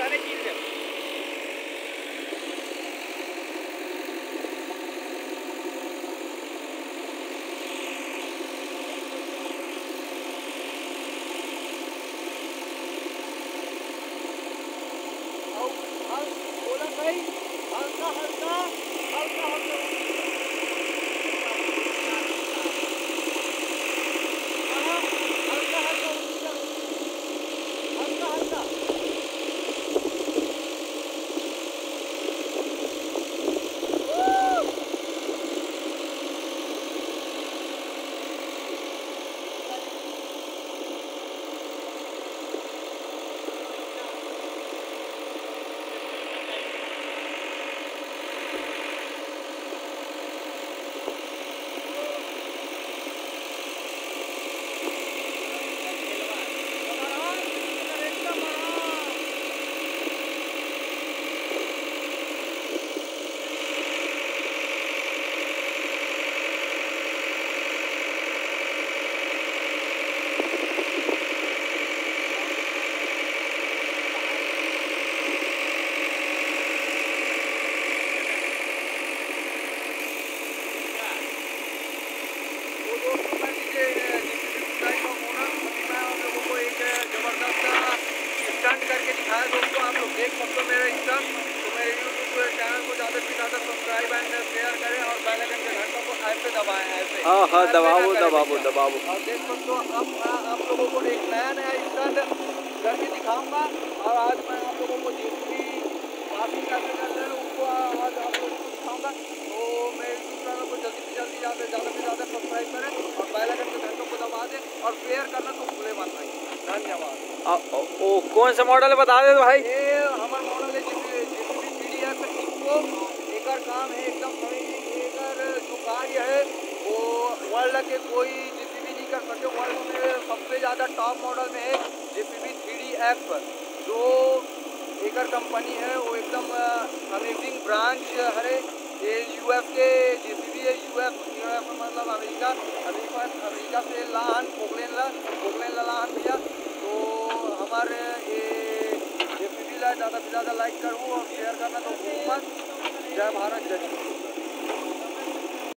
Stunt करके दिखाया दोस्तों, आप लोग देख सकते हो मेरा स्टंट। तो मेरे यूट्यूब चैनल को ज़्यादा से ज़्यादा सब्सक्राइब एंड शेयर करें और बेल आइकन के घंटों को ऐसे दबाएं, ऐसे हाँ दबाओ दबाओ दबाओ। और देख सकते हो अब मैं आप लोगों को एक नया स्टंट करके दिखाऊंगा। और आज मैं आप लोगों को जितनी काफ़ी कैसे करते हैं उनको आज आप लोगों को दिखाऊंगा। तो मेरे यूट्यूब चैनल को जल्दी से जल्दी ज़्यादा से ज़्यादा सब्सक्राइब करें और बेल आइकन के घंटों को दबा दें और शेयर करना तो भूले मत भाई। धन्यवाद। ओ कौन सा मॉडल बता दे तो भाई। ये हमारा मॉडल है JCB TDF इको। एकर काम है एकदम सही। एकर जो कार्य है वो वर्ल्ड के कोई JCB नहीं कर सकते। वर्ल्ड में सबसे ज़्यादा टॉप मॉडल में है JCB 3DF जो एकर कंपनी है। वो एकदम अमेजिंग ब्रांच है। ये यूएस के JCB है। यूएस मतलब अमेरिका से लाहन पोगलेन लाहन भैया। तो हमारे ये JCB ला ज़्यादा से ज़्यादा लाइक करूँ और शेयर करना तो मत। जय भारत जय।